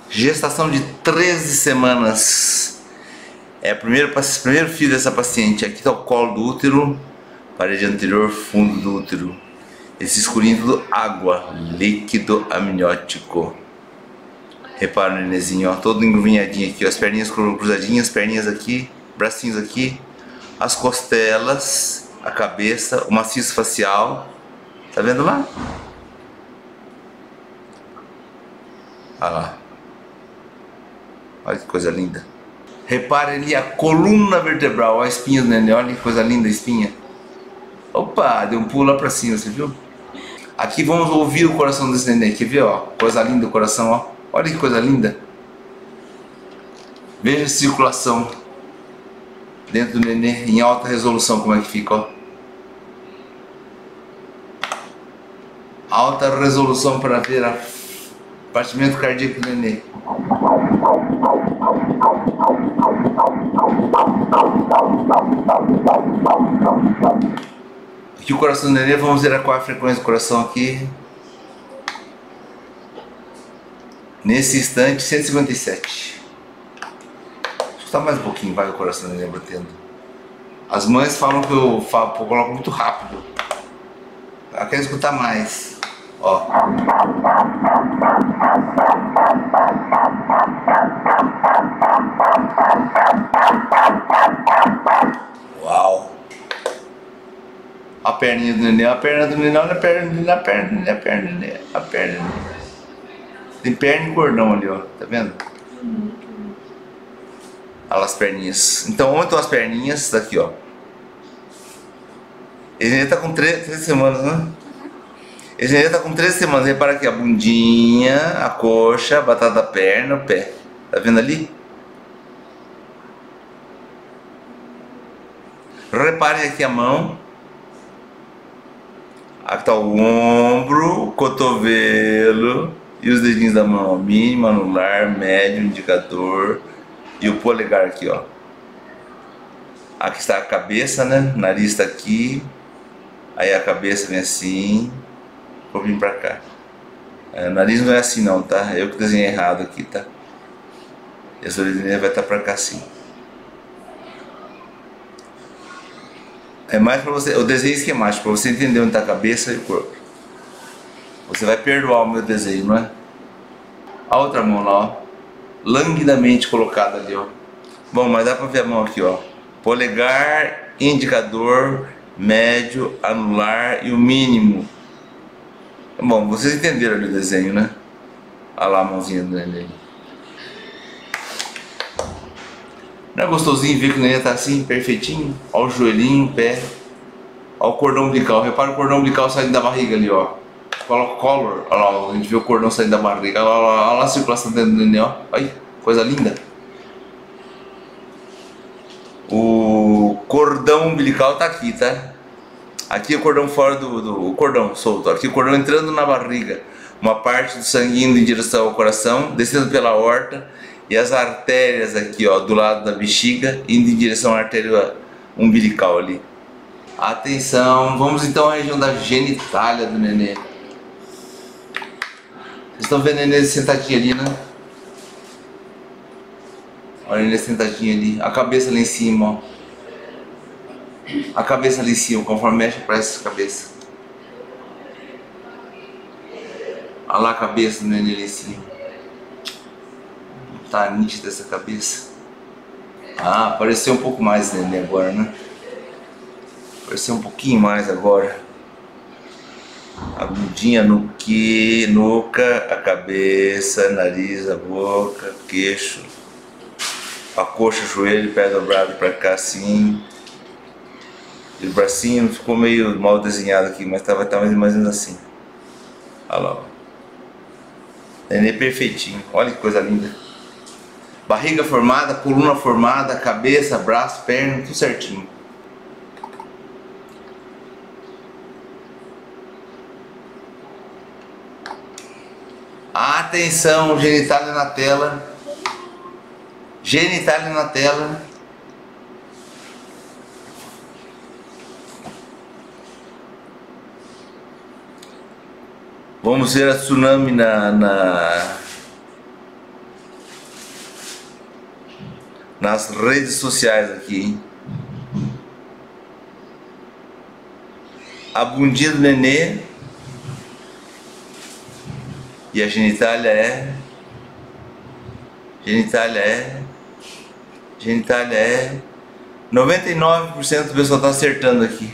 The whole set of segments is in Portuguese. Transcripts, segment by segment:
Gestação de 13 semanas. É o primeiro filho dessa paciente. Aqui está o colo do útero, parede anterior, fundo do útero. Esse escurinho tudo água, líquido amniótico. Repara o nenenzinho, ó, todo engrunhadinho aqui, ó, as perninhas cruzadinhas, perninhas aqui, bracinhos aqui, as costelas, a cabeça, o maciço facial. Tá vendo lá? Olha lá. Olha que coisa linda. Repare ali a coluna vertebral, a espinha do neném, olha que coisa linda a espinha. Opa, deu um pulo lá pra cima, você viu? Aqui vamos ouvir o coração desse neném, quer ver, ó? Coisa linda o coração, ó. Olha que coisa linda. Veja a circulação dentro do neném em alta resolução, como é que fica, ó. Alta resolução para ver o batimento cardíaco do neném. Aqui o coração do neném, vamos ver qual é a frequência do coração aqui. Nesse instante, 157. Deixa eu escutar mais um pouquinho, vai o coração do neném batendo. As mães falam que eu coloco muito rápido. Ela quer escutar mais. Ó. Uau. A perninha do neném, a perna do neném, olha a perna do neném, a perna do neném, a perna do neném, a perna do neném. Tem perna e cordão ali, ó, tá vendo? Olha as perninhas. Então, onde estão as perninhas? Daqui, ó. Ele tá com 13 semanas, né? Ele tá com 13 semanas. Repara aqui, a bundinha, a coxa, a batata da perna, o pé. Tá vendo ali? Reparem aqui a mão. Aqui tá o ombro, o cotovelo e os dedinhos da mão, ó. Mínimo, anular, médio, indicador e o polegar aqui, ó. Aqui está a cabeça, né? O nariz está aqui. Aí a cabeça vem assim. Vou vir pra cá. O nariz não é assim não, tá? Eu que desenhei errado aqui, tá? E a orelhinha vai estar pra cá assim. É mais pra você, o desenho esquemático, pra você entender onde tá a cabeça e o corpo. Você vai perdoar o meu desenho, não é? A outra mão lá, ó. Languidamente colocada ali, ó. Bom, mas dá pra ver a mão aqui, ó. Polegar, indicador, médio, anular e o mínimo. Bom, vocês entenderam ali o desenho, né? Olha lá a mãozinha do neném. Não é gostosinho ver que o neném tá assim, perfeitinho? Olha o joelhinho, o pé. Olha o cordão umbilical. Repara o cordão umbilical saindo da barriga ali, ó. Coloca o collar. Olha lá, a gente vê o cordão saindo da barriga. Olha lá a circulação dentro do neném, ó. Olha, coisa linda. O cordão umbilical tá aqui, tá? Aqui o cordão fora do cordão solto. Aqui o cordão entrando na barriga. Uma parte do sangue indo em direção ao coração, descendo pela aorta. E as artérias aqui, ó, do lado da bexiga, indo em direção à artéria umbilical ali. Atenção, vamos então à região da genitália do nenê. Vocês estão vendo o nenê sentadinho ali, né? Olha ele sentadinho ali, a cabeça lá em cima, ó. A cabeça ali em cima, conforme mexe, parece a cabeça. Olha lá a cabeça do nenê ali em cima. Tá nítida essa cabeça. Ah, apareceu um pouco mais nenê agora, né? Apareceu um pouquinho mais agora. A bundinha no que, nuca, a cabeça, nariz, a boca, queixo. A coxa, o joelho, pé dobrado pra cá assim. E o bracinho ficou meio mal desenhado aqui, mas tava mais ou menos assim. Olha lá, ó. Nenê perfeitinho, olha que coisa linda. Barriga formada, coluna formada, cabeça, braço, perna, tudo certinho. Atenção, genitália na tela. Genitália na tela. Vamos ver a tsunami nas redes sociais aqui, hein? A bundinha do nenê e a genitália é 99% do pessoal tá acertando aqui.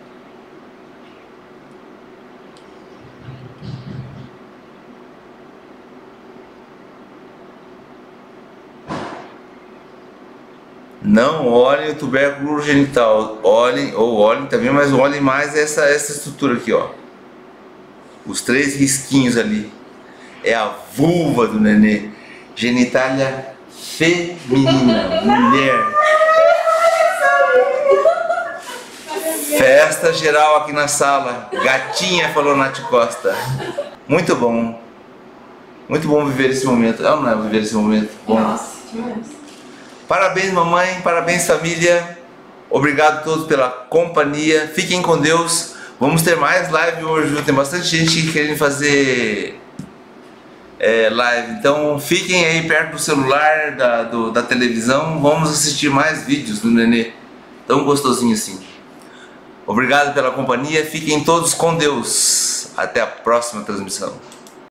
Não olhem o tubérculo genital, olhem também, mas olhem mais essa estrutura aqui, ó. Os 3 risquinhos ali é a vulva do nenê, genitália feminina, mulher. Festa geral aqui na sala, gatinha, falou Nath Costa. Muito bom viver esse momento. Não é viver esse momento? Bom. Nossa, demais. Parabéns, mamãe, parabéns, família. Obrigado a todos pela companhia. Fiquem com Deus. Vamos ter mais live hoje, viu? Tem bastante gente querendo fazer live. Então fiquem aí perto do celular, da televisão. Vamos assistir mais vídeos do nenê. Tão gostosinho assim. Obrigado pela companhia. Fiquem todos com Deus. Até a próxima transmissão.